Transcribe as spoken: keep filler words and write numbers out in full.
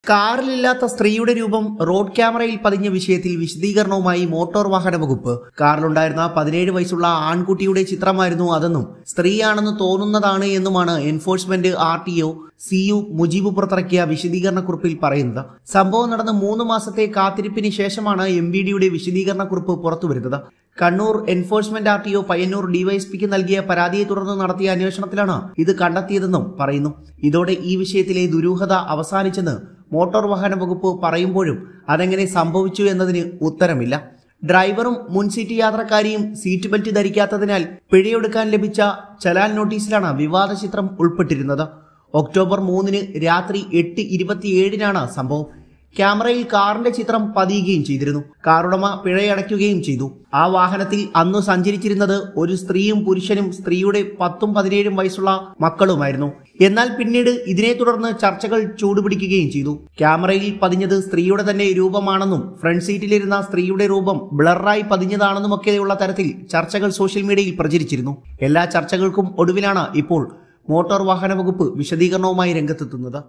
കാറിലില്ലാത്ത സ്ത്രീയുടെ രൂപം റോഡ് ക്യാമറയിൽ പതിഞ്ഞ വിഷയത്തിൽ വിശദീകരണവുമായി മോട്ടോർ വാഹന വകുപ്പ്. കാറിലുണ്ടായിരുന്ന പതിനേഴ് വയസ്സുള്ള ആൺകുട്ടിയുടെ ചിത്രമായിരുന്നു അതെന്നും സ്ത്രീയാണെന്ന് തോന്നുന്നതാണ് എന്നുമാണ് enforcement R T O C U Mujeeb പുറത്തിറക്കിയ വിശദീകരണക്കുറിപ്പിൽ പറയുന്നത്. സംഭവം നടന്ന മൂന്ന് മാസത്തെ കാത്തിരിപ്പിന് ശേഷമാണ് എം വി ഡിയുടെ വിശദീകരണക്കുറിപ്പ് പുറത്തുവരുന്നത്. Kannur enforcement R T O Payyannur ഡിവൈഎസ്പിക്ക് നൽകിയ പരാതിയെ തുടർന്ന് നടത്തിയ അന്വേഷണത്തിലാണ് ഇത് കണ്ടെത്തിയതെന്നും പറയുന്നു. ഇതോടെ ഈ വിഷയത്തിലെ ദുരൂഹത അവസാനിച്ചെന്ന് മോട്ടോർ വാഹന വകുപ്പ് പറയുമ്പോഴും അതെങ്ങനെ സംഭവിച്ചു എന്നതിന് ഉത്തരമില്ല. ഡ്രൈവറും മുൻ സീറ്റ് യാത്രക്കാരിയും സീറ്റ് ബെൽറ്റ് ധരിക്കാത്തതിനാൽ പിഴയൊടുക്കാൻ ലഭിച്ച ചലാൻ നോട്ടീസിലാണ് വിവാദ ചിത്രം ഉൾപ്പെട്ടിരുന്നത്. ഒക്ടോബർ മൂന്നിന് രാത്രി എട്ട് ഇരുപത്തിയേഴിനാണ് സംഭവം. ക്യാമറയിൽ കാറിന്റെ ചിത്രം പതിയുകയും ചെയ്തിരുന്നു. കാറുടമ പിഴയടയ്ക്കുകയും ചെയ്തു. ആ വാഹനത്തിൽ അന്നു സഞ്ചരിച്ചിരുന്നത് ഒരു സ്ത്രീയും പുരുഷനും സ്ത്രീയുടെ പത്തും പതിനേഴും വയസ്സുള്ള മക്കളുമായിരുന്നു. എന്നാൽ പിന്നീട് ഇതിനെ തുടർന്ന് ചർച്ചകൾ ചൂടുപിടിക്കുകയും ചെയ്തു. ക്യാമറയിൽ പതിഞ്ഞത് സ്ത്രീയുടെ തന്നെ രൂപമാണെന്നും ഫ്രണ്ട് സീറ്റിലിരുന്ന സ്ത്രീയുടെ രൂപം ബ്ലറായി പതിഞ്ഞതാണെന്നുമൊക്കെയുള്ള തരത്തിൽ ചർച്ചകൾ സോഷ്യൽ മീഡിയയിൽ പ്രചരിച്ചിരുന്നു. എല്ലാ ചർച്ചകൾക്കും ഒടുവിലാണ് ഇപ്പോൾ മോട്ടോർ വാഹന വകുപ്പ് വിശദീകരണവുമായി രംഗത്തെത്തുന്നത്.